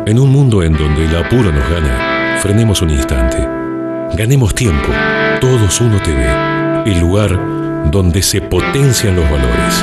En un mundo en donde el apuro nos gana, frenemos un instante. Ganemos tiempo. Todos Uno TV, el lugar donde se potencian los valores.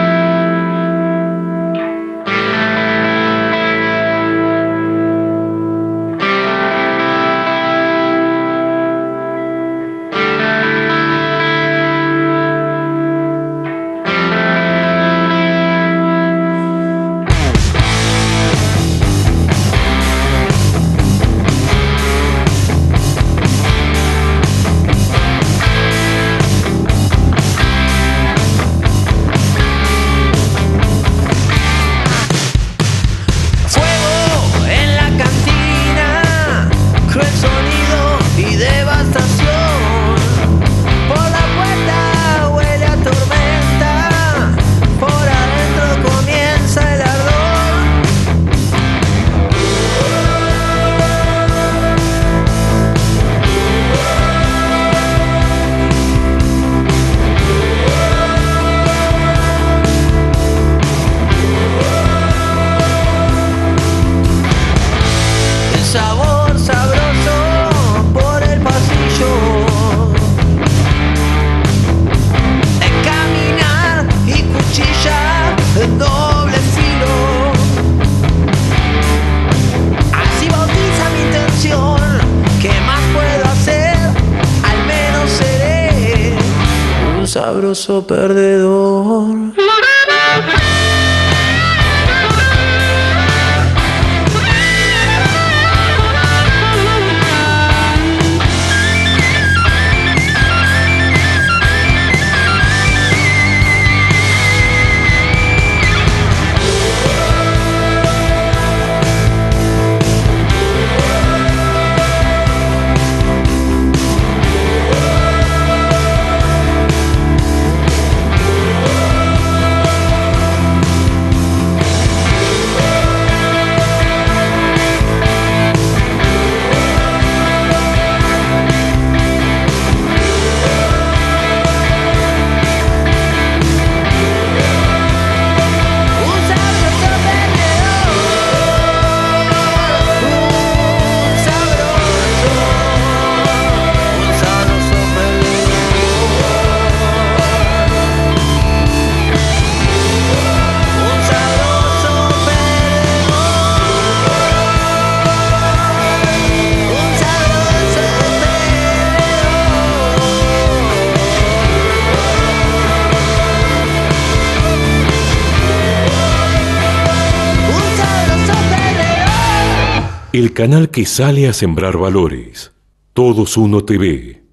Sabor sabroso por el pasillo, de caminar y cuchilla de doble filo. Así bautiza mi intención. ¿Qué más puedo hacer? Al menos seré un sabroso perdedor. El canal que sale a sembrar valores. Todos Uno TV.